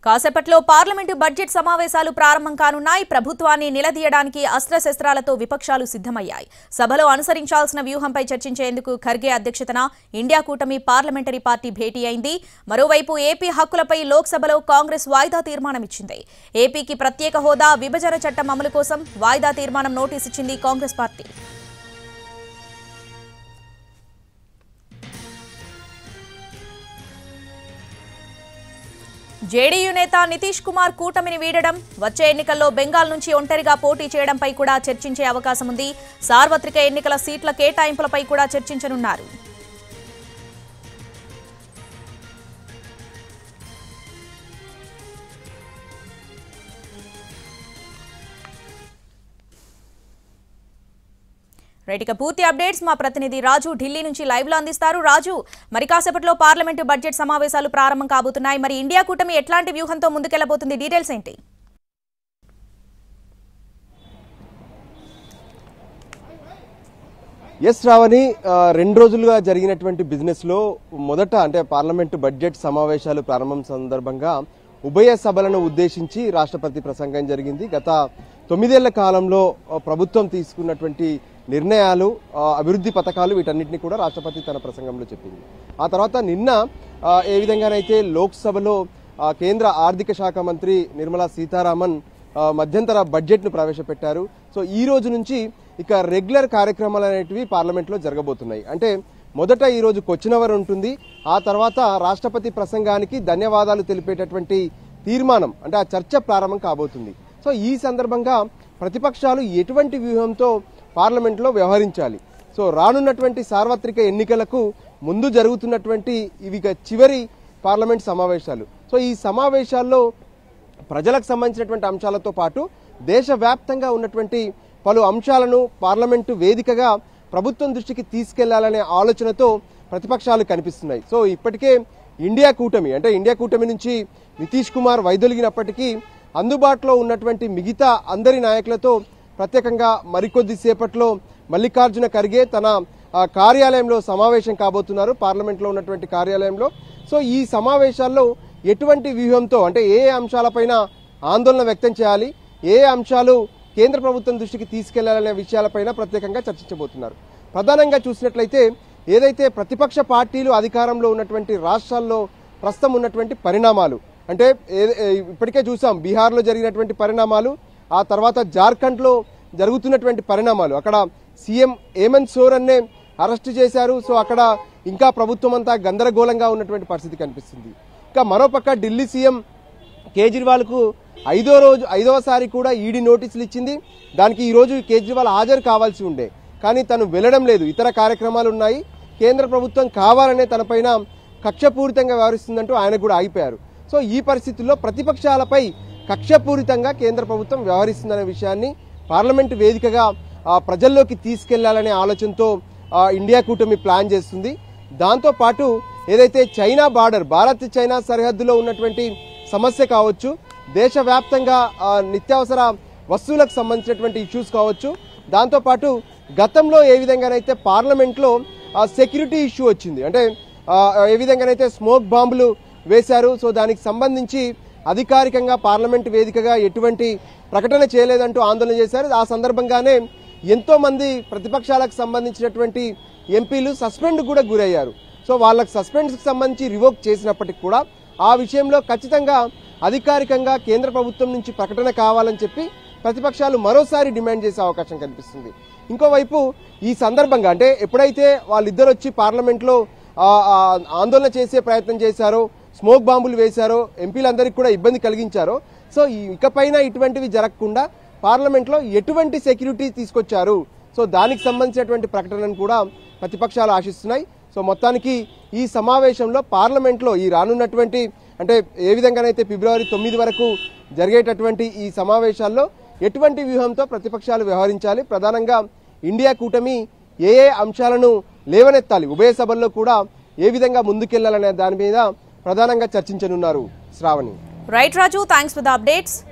కాసేపట్లో parliament budget సమావేశాలు ప్రారంభం కానున్నాయి. ప్రభుత్వాన్ని నిలదీయడానికి అస్త్రశస్త్రాలతో విపక్షాలు సిద్ధమయ్యాయి. సభలో అనుసరించాల్సిన వ్యూహంపై చర్చించేందుకు ఖర్గే అధ్యక్షతన ఇండియా కూటమి పార్లమెంటరీ పార్టీ భేటీ అయింది. మరోవైపు ఏపీ హక్కులపై లోక్సభలో కాంగ్రెస్ వాయిదా తీర్మానమిచ్చింది. ఏపీకి ప్రత్యేక హోదా, విభజన చట్టం అమలు కోసం వాయిదా తీర్మానం నోటీస్ ఇచ్చింది కాంగ్రెస్ పార్టీ. జేడీయూ నేత నితీష్ కుమార్ కూటమిని వీడడం, వచ్చే ఎన్నికల్లో బెంగాల్ నుంచి ఒంటరిగా పోటీ చేయడంపై కూడా చర్చించే అవకాశం ఉంది. సార్వత్రిక ఎన్నికల సీట్ల కేటాయింపులపై కూడా చర్చించనున్నారు. రైట్, ఇక పూర్తి అప్డేట్స్ మా ప్రతినిధి రాజు ఢిల్లీ నుంచి లైవ్ లో అందిస్తారు. రాజు, మరి కాసేపట్లో పార్లమెంటు బడ్జెట్ సమావేశాలు ప్రారంభం కాబోతున్నాయి. మరి ఇండియా కూటమి ఎట్లాంటి వ్యూహంతో ముందుకెళ్లబోతుంది? డీటెయిల్స్ ఏంటి? ఎస్ రావణి, 2 రోజులుగా జరిగినటువంటి బిజినెస్ లో మొదట అంటే పార్లమెంటు బడ్జెట్ సమావేశాలు ప్రారంభం సందర్భంగా ఉభయ సభలను ఉద్దేశించి రాష్ట్రపతి ప్రసంగం జరిగింది. గత 9 ఏళ్ల కాలంలో ప్రభుత్వం తీసుకున్నటువంటి నిర్ణయాలు, అభివృద్ధి పథకాలు, వీటన్నిటిని కూడా రాష్ట్రపతి తన ప్రసంగంలో చెప్పింది. ఆ తర్వాత నిన్న ఏ విధంగానైతే లోక్సభలో కేంద్ర ఆర్థిక శాఖ మంత్రి నిర్మలా సీతారామన్ మధ్యంతర బడ్జెట్ ను ప్రవేశపెట్టారు. సో ఈ రోజు నుంచి ఇక రెగ్యులర్ కార్యక్రమాలు అనేటివి పార్లమెంట్లో జరగబోతున్నాయి. అంటే మొదట ఈ రోజు క్వశ్చన్ అవర్ ఉంటుంది. ఆ తర్వాత రాష్ట్రపతి ప్రసంగానికి ధన్యవాదాలు తెలిపేటటువంటి తీర్మానం, అంటే ఆ చర్చ ప్రారంభం కాబోతుంది. సో ఈ సందర్భంగా ప్రతిపక్షాలు ఎటువంటి వ్యూహంతో పార్లమెంట్లో వ్యవహరించాలి, సో రానున్నటువంటి సార్వత్రిక ఎన్నికలకు ముందు జరుగుతున్నటువంటి ఇవి చివరి పార్లమెంట్ సమావేశాలు. సో ఈ సమావేశాల్లో ప్రజలకు సంబంధించినటువంటి అంశాలతో పాటు దేశవ్యాప్తంగా ఉన్నటువంటి పలు అంశాలను పార్లమెంటు వేదికగా ప్రభుత్వం దృష్టికి తీసుకెళ్లాలనే ఆలోచనతో ప్రతిపక్షాలు కనిపిస్తున్నాయి. సో ఇప్పటికే ఇండియా కూటమి నుంచి నితీష్ కుమార్ వైదొలిగినప్పటికీ అందుబాటులో ఉన్నటువంటి మిగతా అందరి నాయకులతో ప్రత్యేకంగా మరికొద్ది సేపట్లో మల్లికార్జున ఖర్గే తన కార్యాలయంలో సమావేశం కాబోతున్నారు, పార్లమెంట్లో ఉన్నటువంటి కార్యాలయంలో. సో ఈ సమావేశాల్లో ఎటువంటి వ్యూహంతో, అంటే ఏ అంశాలపైన ఆందోళన వ్యక్తం చేయాలి, ఏ అంశాలు కేంద్ర ప్రభుత్వం దృష్టికి తీసుకెళ్లాలనే విషయాలపైన ప్రత్యేకంగా చర్చించబోతున్నారు. ప్రధానంగా చూసినట్లయితే ఏదైతే ప్రతిపక్ష పార్టీలు అధికారంలో ఉన్నటువంటి రాష్ట్రాల్లో ప్రస్తుతం ఉన్నటువంటి పరిణామాలు, అంటే ఇప్పటికే చూసాం బీహార్లో జరిగినటువంటి పరిణామాలు, ఆ తర్వాత జార్ఖండ్లో జరుగుతున్నటువంటి పరిణామాలు. అక్కడ సీఎం హేమంత్ సోరెన్నే అరెస్ట్ చేశారు. సో అక్కడ ఇంకా ప్రభుత్వం అంతా గందరగోళంగా ఉన్నటువంటి పరిస్థితి కనిపిస్తుంది. ఇంకా మరోపక్క ఢిల్లీ సీఎం కేజ్రీవాల్కు 5వసారి కూడా ఈడీ నోటీసులు ఇచ్చింది. దానికి ఈరోజు కేజ్రీవాల్ హాజరు కావాల్సి ఉండే, కానీ తను వెళ్లడం లేదు, ఇతర కార్యక్రమాలు ఉన్నాయి. కేంద్ర ప్రభుత్వం కావాలనే తనపైన కక్షపూరితంగా వ్యవహరిస్తుందంటూ ఆయన కూడా ఆగిపోయారు. సో ఈ పరిస్థితుల్లో ప్రతిపక్షాలపై కక్షపూరితంగా కేంద్ర ప్రభుత్వం వ్యవహరిస్తుందనే విషయాన్ని పార్లమెంటు వేదికగా ప్రజల్లోకి తీసుకెళ్లాలనే ఆలోచనతో ఇండియా కూటమి ప్లాన్ చేస్తుంది. దాంతోపాటు ఏదైతే చైనా బార్డర్, భారత్ చైనా సరిహద్దులో ఉన్నటువంటి సమస్య కావచ్చు, దేశవ్యాప్తంగా నిత్యావసర వస్తువులకు సంబంధించినటువంటి ఇష్యూస్ కావచ్చు, దాంతోపాటు గతంలో ఏ విధంగానైతే పార్లమెంట్లో సెక్యూరిటీ ఇష్యూ వచ్చింది, అంటే ఏ విధంగానైతే స్మోక్ బాంబులు వేశారు, సో దానికి సంబంధించి అధికారికంగా పార్లమెంట్ వేదికగా ఎటువంటి ప్రకటన చేయలేదంటూ ఆందోళన చేశారు. ఆ సందర్భంగానే ఎంతో మంది ప్రతిపక్షాలకు సంబంధించినటువంటి ఎంపీలు సస్పెండ్ కూడా గురయ్యారు. సో వాళ్ళకి సస్పెండ్కి సంబంధించి రివోక్ చేసినప్పటికీ కూడా ఆ విషయంలో ఖచ్చితంగా అధికారికంగా కేంద్ర ప్రభుత్వం నుంచి ప్రకటన కావాలని చెప్పి ప్రతిపక్షాలు మరోసారి డిమాండ్ చేసే అవకాశం కనిపిస్తుంది. ఇంకోవైపు ఈ సందర్భంగా, అంటే ఎప్పుడైతే వాళ్ళిద్దరు వచ్చి పార్లమెంట్లో ఆందోళన చేసే ప్రయత్నం చేశారో, స్మోక్ బాంబులు వేశారో, ఎంపీలందరికీ కూడా ఇబ్బంది కలిగించారో, సో ఇకపైన ఇటువంటివి జరగకుండా పార్లమెంట్లో ఎటువంటి సెక్యూరిటీ తీసుకొచ్చారు, సో దానికి సంబంధించినటువంటి ప్రకటనను కూడా ప్రతిపక్షాలు ఆశిస్తున్నాయి. సో మొత్తానికి ఈ సమావేశంలో పార్లమెంట్లో ఈ రానున్నటువంటి, అంటే ఏ విధంగానైతే ఫిబ్రవరి 9 వరకు జరిగేటటువంటి ఈ సమావేశాల్లో ఎటువంటి వ్యూహంతో ప్రతిపక్షాలు వ్యవహరించాలి, ప్రధానంగా ఇండియా కూటమి ఏ అంశాలను లేవనెత్తాలి, ఉభయ సభల్లో కూడా ఏ విధంగా ముందుకెళ్లాలనే దాని మీద ప్రధానంగా చర్చించనున్నారు. Shravani. Right Raju, thanks for the updates.